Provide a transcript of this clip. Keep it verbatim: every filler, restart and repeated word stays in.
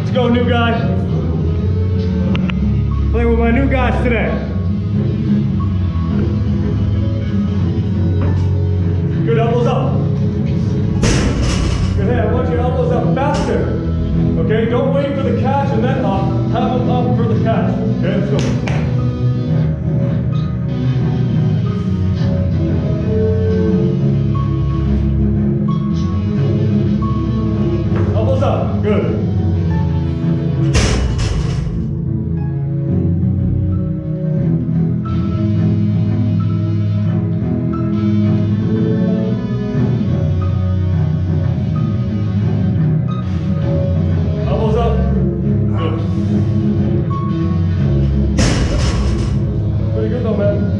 Let's go, new guy. Playing with my new guys today. Good, elbows up. Good, hey, I want your elbows up faster. Okay, don't wait for the catch and then up. Have them up for the catch. Okay, let's go. Elbows up, good.